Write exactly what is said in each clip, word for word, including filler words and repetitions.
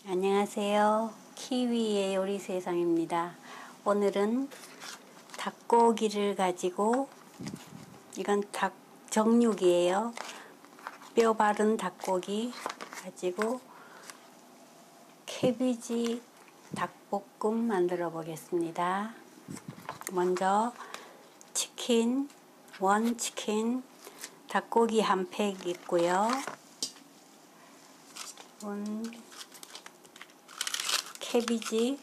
안녕하세요. 키위의 요리세상입니다. 오늘은 닭고기를 가지고, 이건 닭 정육이에요. 뼈 바른 닭고기 가지고 캐비지 닭볶음 만들어 보겠습니다. 먼저 치킨, 원 치킨, 닭고기 한 팩 있고요. 원 캐비지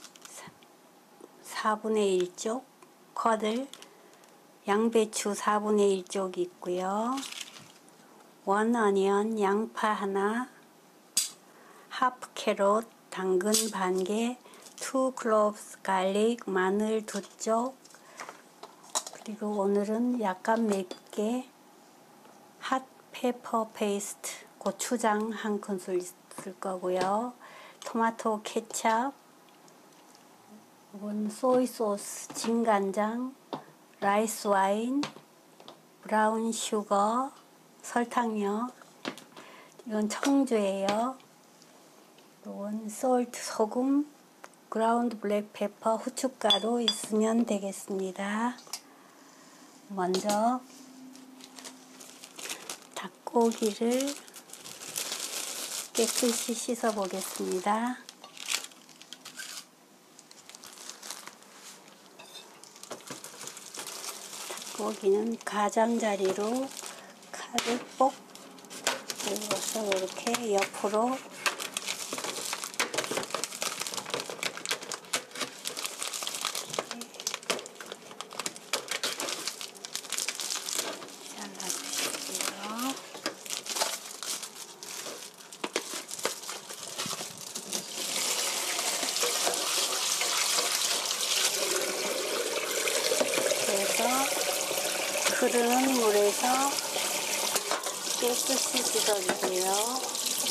사분의 일 쪽, 쿼들, 양배추 사분의 일 쪽 있고요. 원 어니언, 양파 하나, 하프 캐롯, 당근 반 개, 투 클로브스 갈릭, 마늘 두 쪽, 그리고 오늘은 약간 맵게 핫 페퍼 페이스트, 고추장 한 큰술 쓸 거고요. 토마토 케찹, 이건 소이 소스, 진간장, 라이스 와인, 브라운 슈거, 설탕요. 이건 청주예요. 이건 솔트, 소금, 그라운드 블랙 페퍼, 후춧가루 있으면 되겠습니다. 먼저 닭고기를 깨끗이 씻어 보겠습니다. 닭고기는 가장자리로 칼을 뽁 눌러서 이렇게 옆으로 잘라주시고요. 그래서 흐르는 물에서 깨끗이 씻어주세요.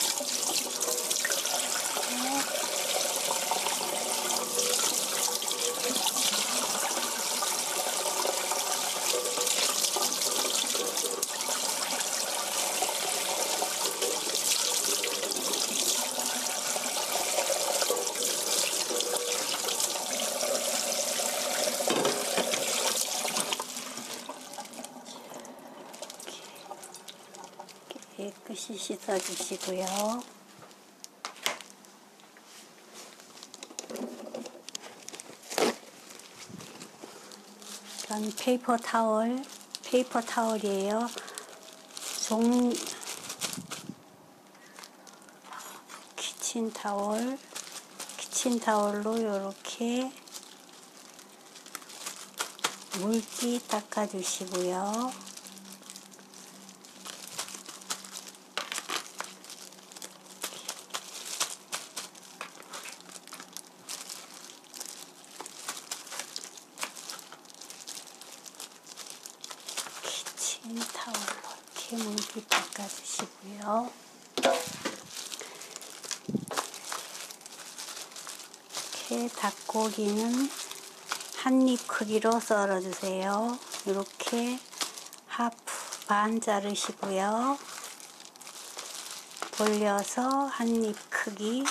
깨끗이 씻어주시고요. 이건 페이퍼 타월, 페이퍼 타월이에요. 종, 키친 타월, 키친 타월로 이렇게 물기 닦아주시고요. 타월로 이렇게 물기 닦아주시고요. 이렇게 닭고기는 한입 크기로 썰어주세요. 이렇게 하프 반 자르시고요. 돌려서 한입 크기,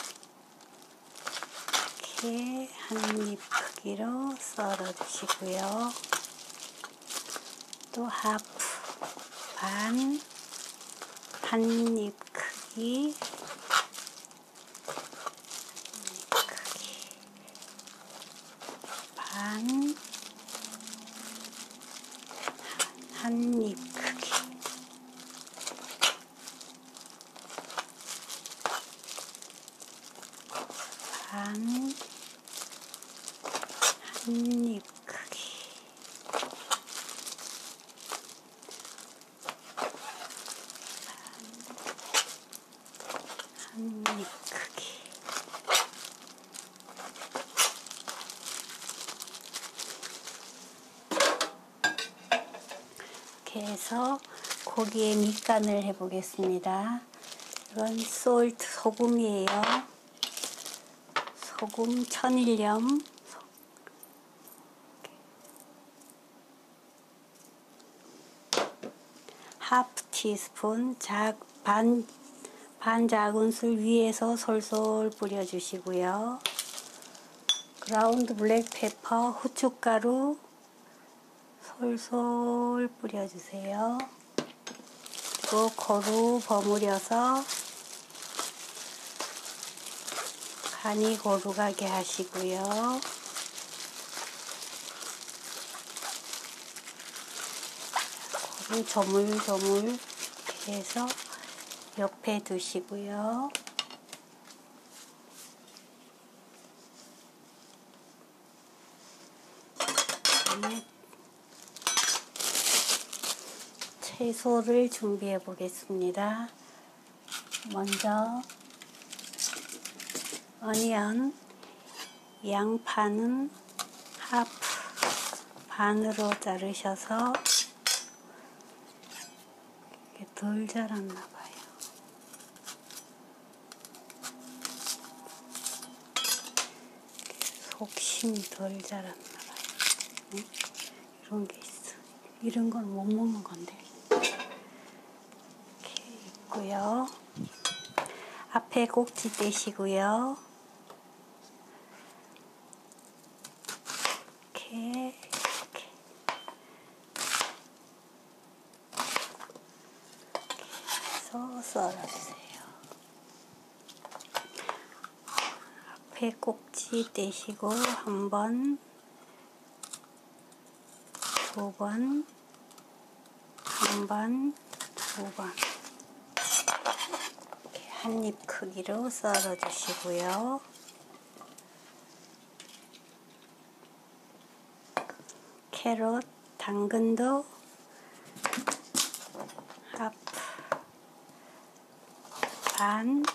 이렇게 한입 크기로 썰어주시고요. 또 하프 반, 한입 크기, 한입 크기, 반, 한입 크기, 반, 한입 크기. 한입 크기. 이렇게 해서 고기에 밑간을 해보겠습니다. 이건 솔트, 소금이에요. 소금 천일염, 하프 티스푼, 작, 반 반 작은술 위에서 솔솔 뿌려주시고요. 그라운드 블랙페퍼, 후춧가루 솔솔 뿌려주세요. 그리고 고루 버무려서 간이 고루가게 하시고요. 고루 조물조물 이렇게 해서 옆에 두시고요. 그다음에 채소를 준비해 보겠습니다. 먼저 어니언, 양파는 하프 반으로 자르셔서 이렇게 덜 자랐나 봐요. 속심이 덜 자랐나 봐요. 응? 이런 게 있어. 이런 건 못 먹는 건데. 이렇게 있고요. 앞에 꼭지 떼시고요. 이렇게 이렇게 해서 썰어주세요. 앞에 꼭지 떼시고 한 번, 두 번, 한 번, 두 번. 한 입 크기로 썰어 주시고요. 캐럿, 당근도 하프 반,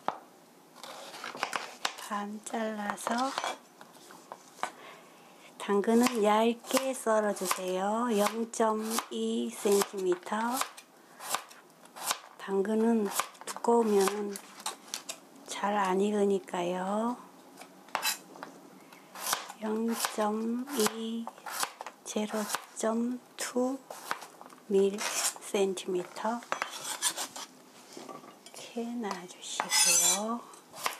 반 잘라서 당근은 얇게 썰어 주세요. 영 점 이 센티미터. 당근은 두꺼우면 잘 안 익으니까요. 영 점 이, 영 점 이 센티미터 이렇게 놔주시고요.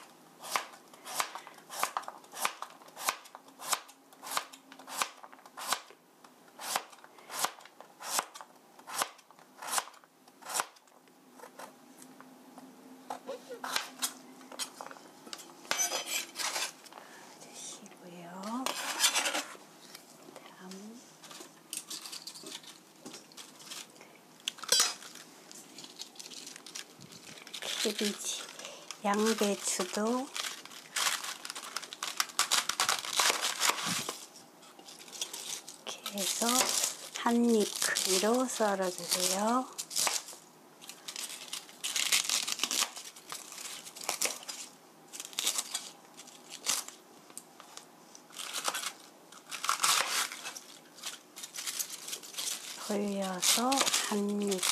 캐비지, 양배추도 이렇게 해서 한 입 크기로 썰어주세요. 돌려서 한 입.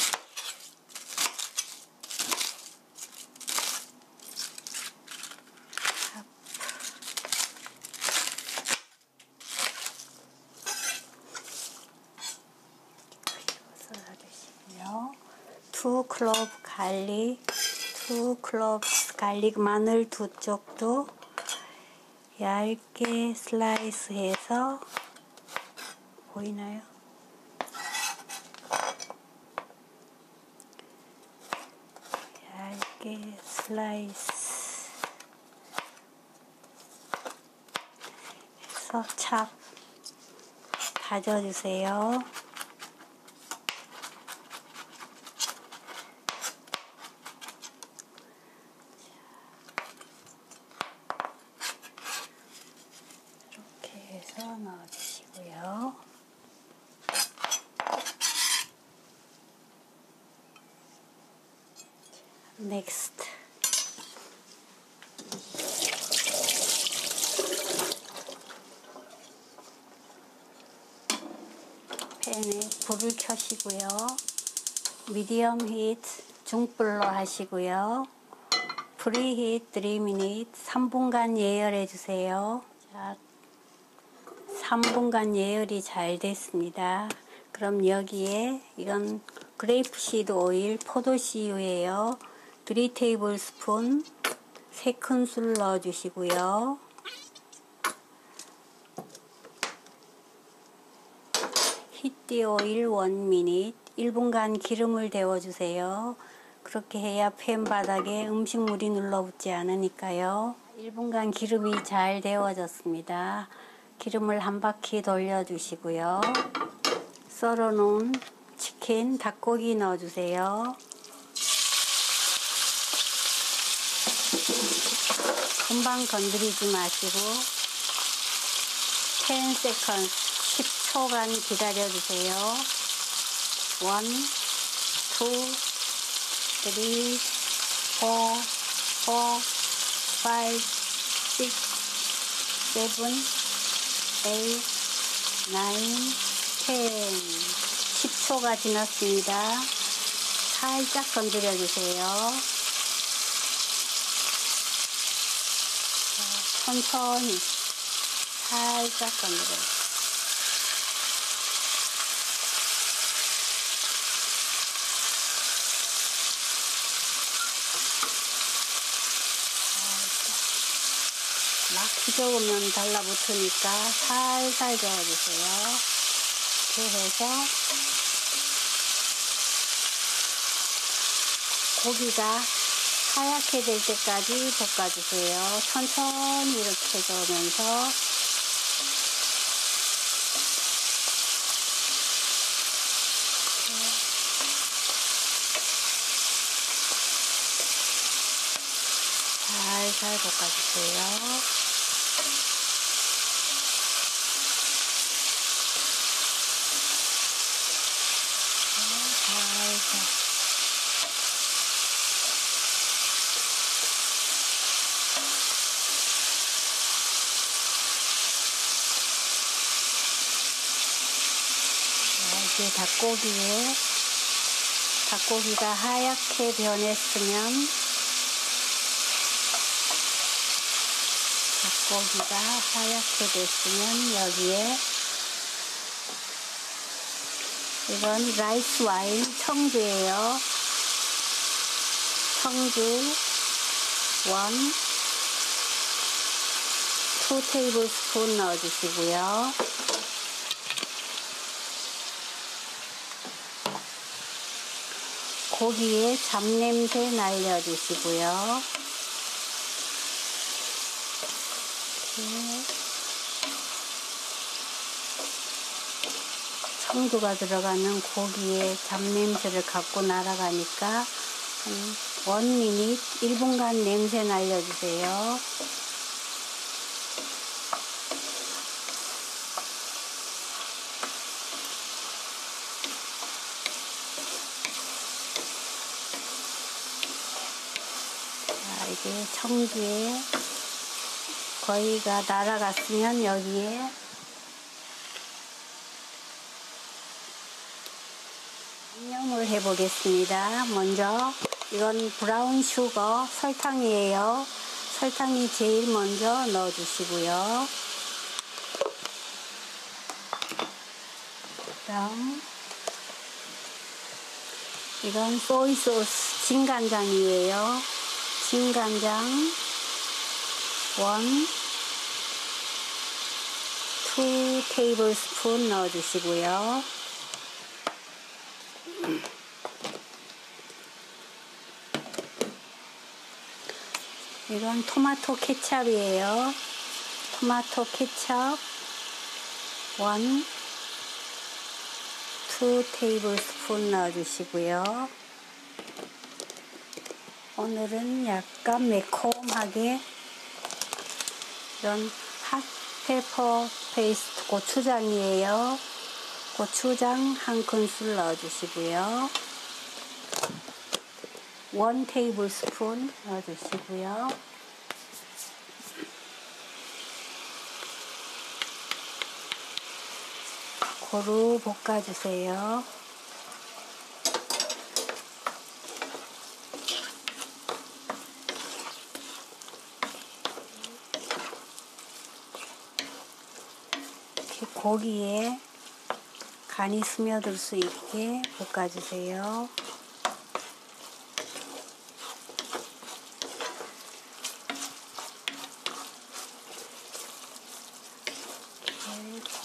투 클로브 갈릭, 투 클로브 갈릭 마늘 두 쪽도 얇게 슬라이스해서 보이나요? 얇게 슬라이스 해서 찹 다져주세요. 넣어주시고요. 넥스트 팬에 불을 켜시고요. 미디엄 히트 중불로 하시고요. 프리히트 삼 미니트 삼 분간 예열해 주세요. 자, 삼 분간 예열이 잘 됐습니다. 그럼 여기에 이건 그레이프시드 오일 포도씨유예요. 삼 테이블 스푼 세 큰술 넣어주시고요. 히트 오일 일 미닛 일 분간 기름을 데워주세요. 그렇게 해야 팬 바닥에 음식물이 눌러붙지 않으니까요. 일 분간 기름이 잘 데워졌습니다. 기름을 한 바퀴 돌려주시고요. 썰어놓은 치킨, 닭고기 넣어주세요. 금방 건드리지 마시고 십 세컨드, 십 초간 기다려주세요. 일, 이, 삼, 사, 사, 오, 칠, 칠, 팔, 구, 십 초가 지났습니다. 살짝 건드려주세요. 천천히 살짝 건드려주세요. 막 휘저으면 달라붙으니까 살살 저어주세요. 이렇게 해서 고기가 하얗게 될 때까지 볶아주세요. 천천히 이렇게 저으면서 살살 볶아주세요. 살살. 이제 닭고기에 닭고기가 하얗게 변했으면 닭고기가 하얗게 됐으면 여기에 이건 라이스 와인 청주예요. 청주 원, 투 테이블 스푼 넣어주시고요. 고기에 잡냄새 날려주시고요. 이렇게 청주가 들어가면 고기에 잡냄새를 갖고 날아가니까 한 일 미닛 일 분간 냄새 날려주세요. 자, 이제 청주에 거의가 날아갔으면 여기에 양념을 해 보겠습니다. 먼저 이건 브라운 슈거 설탕이에요. 설탕이 제일 먼저 넣어 주시고요. 그다음 이건 소이 소스 진간장이에요. 진간장 원, 투 테이블 스푼 넣어 주시고요. 이건 토마토 케첩이에요. 토마토 케첩 원, 투 테이블 스푼 넣어 주시고요. 오늘은 약간 매콤하게 이런 핫페퍼 페이스트 고추장이에요. 고추장 한 큰술 넣어 주시고요. 원 테이블 스푼 넣어 주시고요. 고루 볶아 주세요. 이렇게 고기에 간이 스며들 수 있게 볶아 주세요.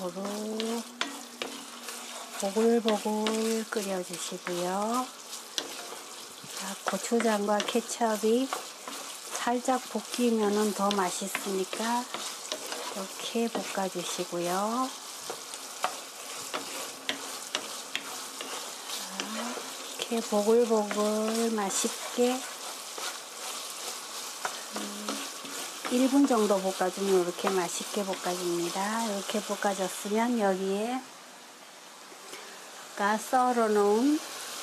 고루 보글보글 끓여주시고요. 자, 고추장과 케첩이 살짝 볶이면은 더 맛있으니까 이렇게 볶아주시고요. 자, 이렇게 보글보글 맛있게 일 분 정도 볶아주면 이렇게 맛있게 볶아줍니다. 이렇게 볶아졌으면 여기에 아까 썰어 놓은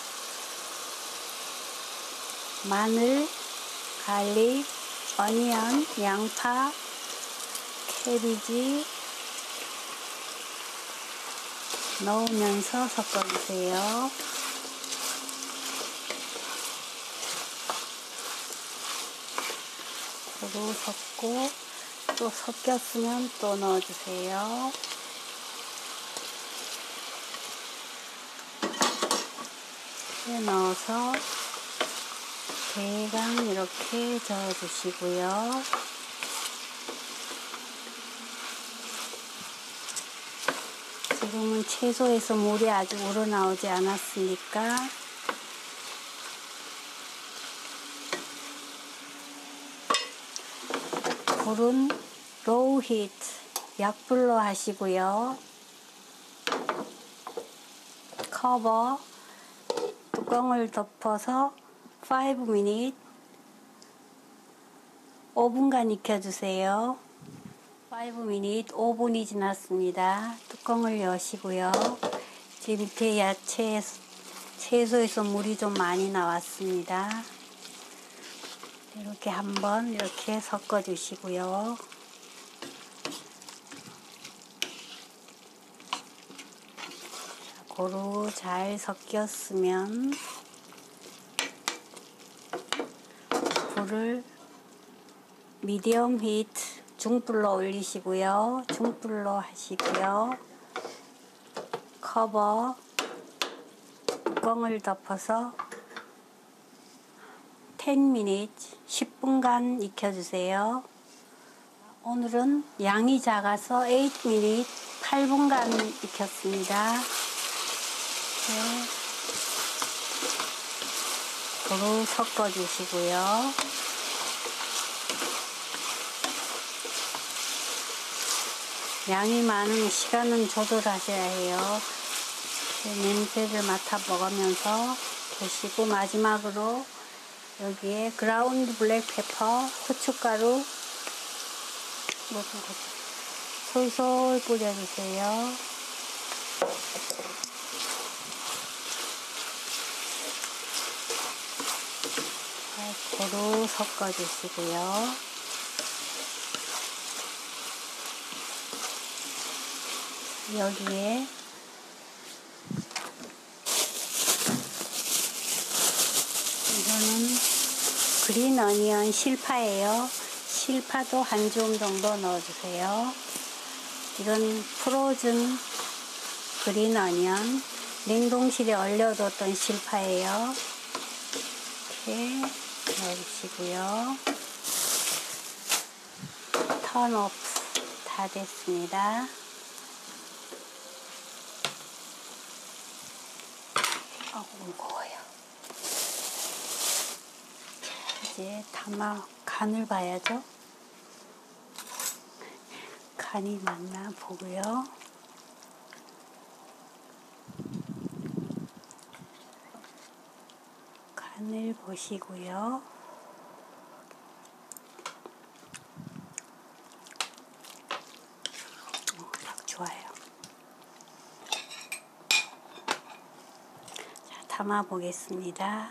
마늘, 갈릭, 어니언, 양파, 캐비지 넣으면서 섞어주세요. 고루 섞고 또 섞였으면 또 넣어주세요. 이렇게 넣어서 대강 이렇게 저어주시고요. 지금은 채소에서 물이 아직 우러나오지 않았으니까 불은 로우 히트, 약불로 하시고요. 커버, 뚜껑을 덮어서 오 미닛, 오 분간 익혀주세요. 오 미닛, 오 분이 지났습니다. 뚜껑을 여시고요. 이제 밑에 야채, 채소에서 물이 좀 많이 나왔습니다. 이렇게 한번 이렇게 섞어 주시고요. 고루 잘 섞였으면 불을 미디엄 히트 중불로 올리시고요. 중불로 하시고요. 커버 뚜껑을 덮어서 십 미닛, 십 분간 익혀주세요. 오늘은 양이 작아서 팔 미닛, 팔 분간 익혔습니다. 네. 고루 섞어주시고요. 양이 많으면 시간은 조절하셔야 해요. 냄새를 맡아 먹으면서 드시고 마지막으로 여기에 그라운드 블랙 페퍼, 후춧가루 솔솔 뿌려주세요. 고루 섞어주시고요. 여기에 이거는 그린 어니언 실파예요. 실파도 한 줌 정도 넣어주세요. 이건 프로즌 그린 어니언, 냉동실에 얼려뒀던 실파예요. 이렇게 넣어주시고요. 턴 오프 다 됐습니다. 아, 무거워요. 이제 담아 간을 봐야죠. 간이 맞나 보고요. 간을 보시고요. 어, 딱 좋아요. 자, 담아 보겠습니다.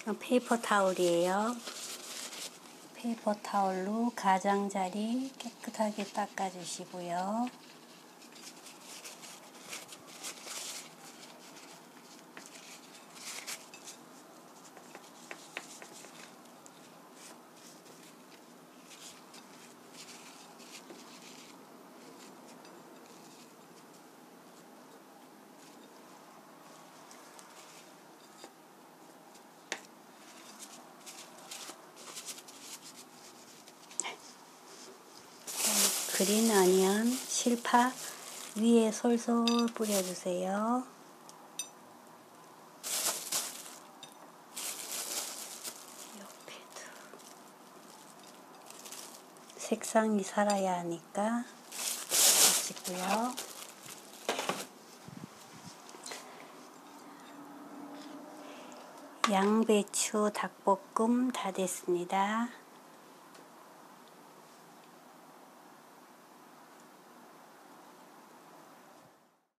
페이퍼 타올이에요. 페이퍼 타올로 가장자리 깨끗하게 닦아주시고요. 그린 어니언 실파 위에 솔솔 뿌려주세요. 옆에도 색상이 살아야 하니까 해주시고요. 양배추 닭볶음 다 됐습니다.